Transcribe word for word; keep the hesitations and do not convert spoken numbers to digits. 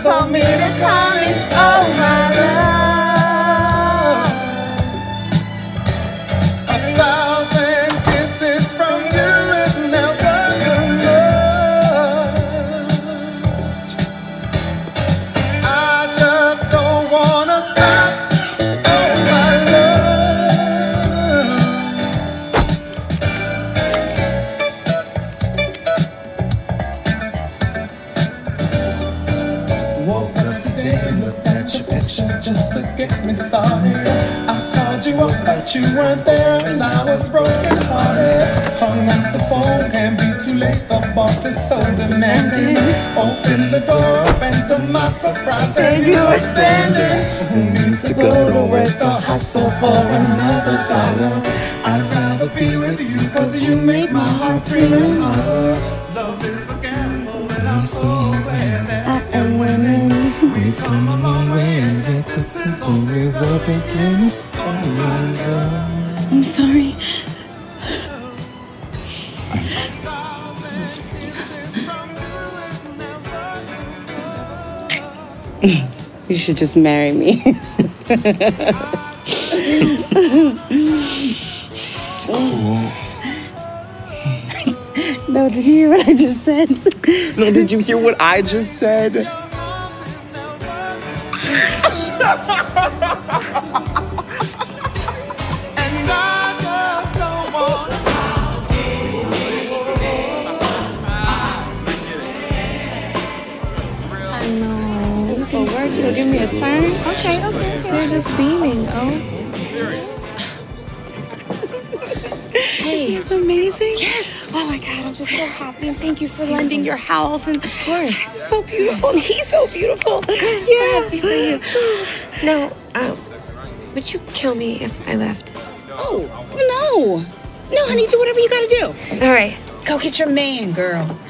told me to come in. Oh, my love. A thousand kisses from you is never too much. I just don't wanna stop. Oh, my love. Woke up today and looked at your picture just to get me started. I called you up, but you weren't there, and I was broken hearted. Hung up the phone, can't be too late. The boss is so demanding. Open the door up, and to my surprise, there you were standing. Who needs to go to work to hustle for another dollar? I'd rather be with you, cause you make my heart scream and holler. Love is a gamble, and I'm so aware that I am winning. We've come a long way, and yet this is only the beginning. Oh my God. I'm sorry. You should just marry me. Cool. No, did you hear what I just said? No, did you hear what I just said? Oh, word, you'll give me a turn? Okay, okay. They're just beaming, oh. Hey. It's amazing. Yes. Oh my God, I'm just so happy, and thank you for lending your house. And of course. It's so beautiful, and he's so beautiful. Good. I'm Yeah. so happy for you. Now, um, would you kill me if I left? Oh, no. No, honey, do whatever you gotta do. All right. Go get your man, girl.